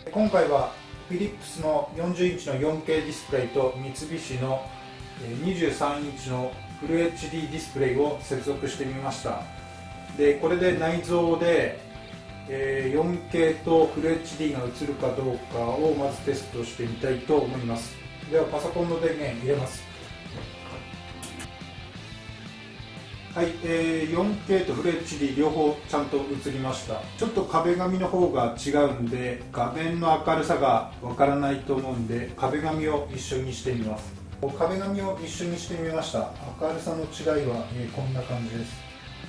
今回はフィリップスの40インチの 4K ディスプレイと三菱の23インチのフル HD ディスプレイを接続してみました。でこれで内蔵で 4K とフル HD が映るかどうかをまずテストしてみたいと思います。ではパソコンの電源入れます。はい、4K とフル HD 両方ちゃんと映りました。ちょっと壁紙の方が違うんで画面の明るさがわからないと思うんで、壁紙を一緒にしてみます。壁紙を一緒にしてみました。明るさの違いは、こんな感じです。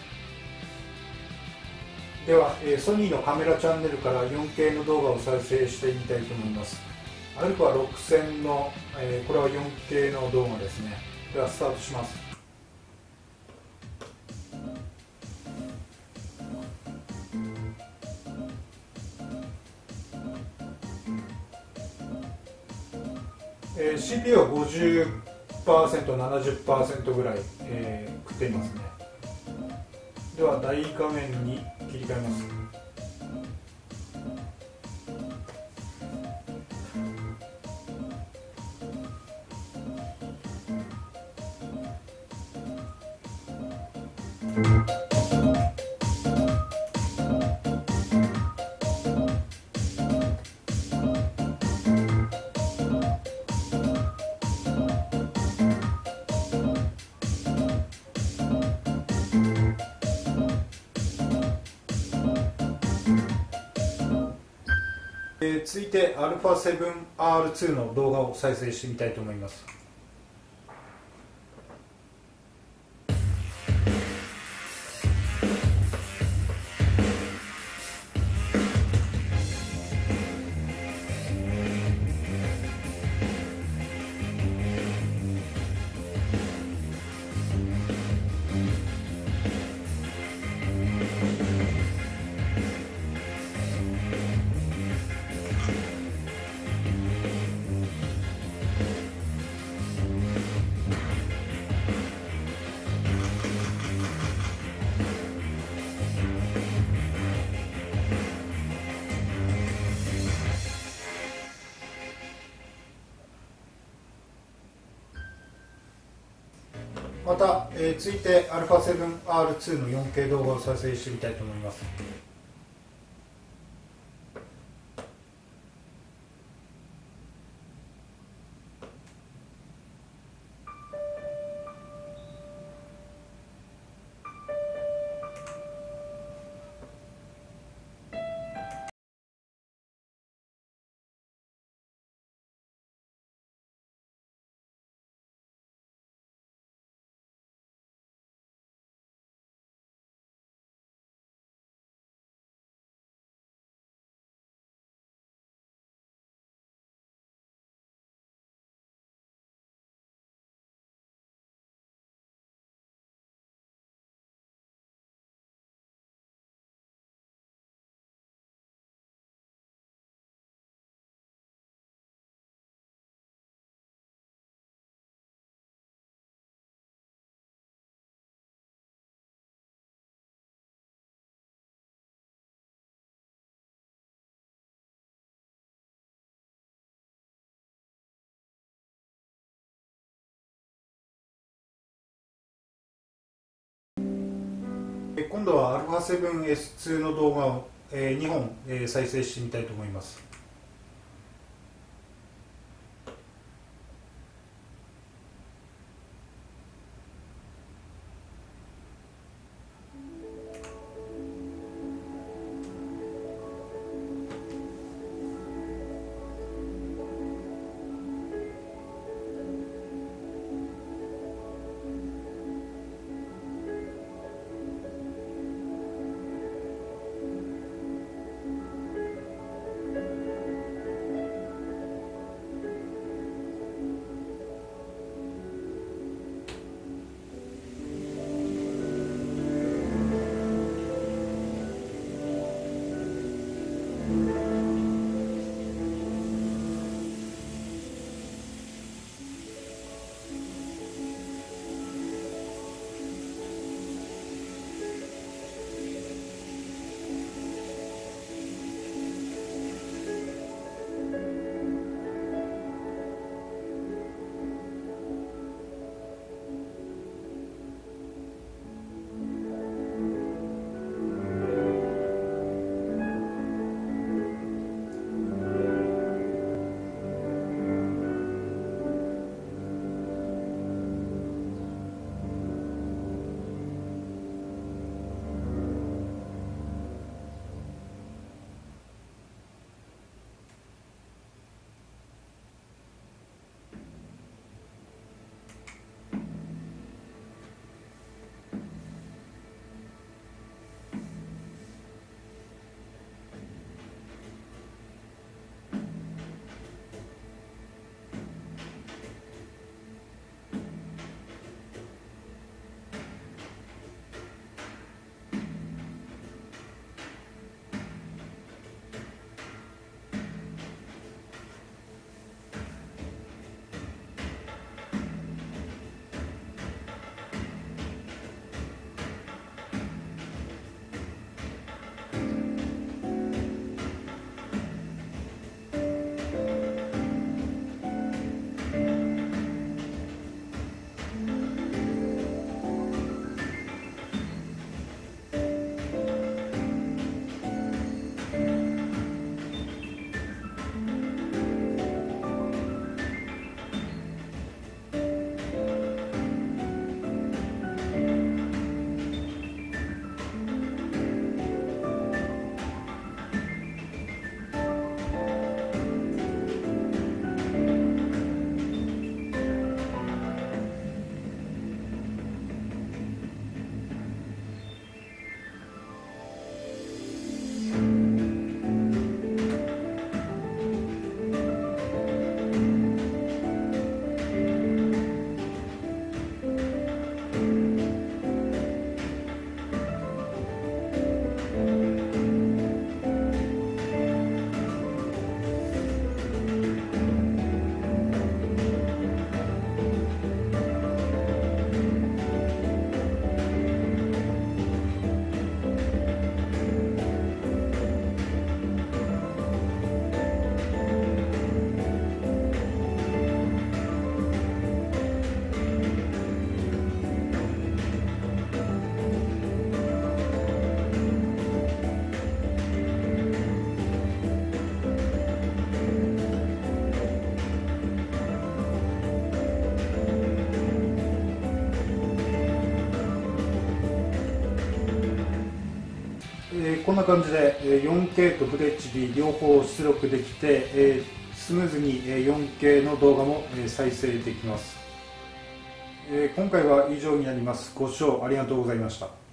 では、ソニーのカメラチャンネルから 4K の動画を再生してみたいと思います。α6000 の、これは 4K の動画ですね。ではスタートします。CPU は 50%、70% ぐらい、食っていますね。では大画面に切り替えます。続いて α7R2 の動画を再生してみたいと思います。また、続いて α7R2 の 4K 動画を再生してみたいと思います。今度は α7S2 の動画を2本再生してみたいと思います。 こんな感じで 4K とフル HD 両方出力できて、スムーズに 4K の動画も再生できます。今回は以上になります。ご視聴ありがとうございました。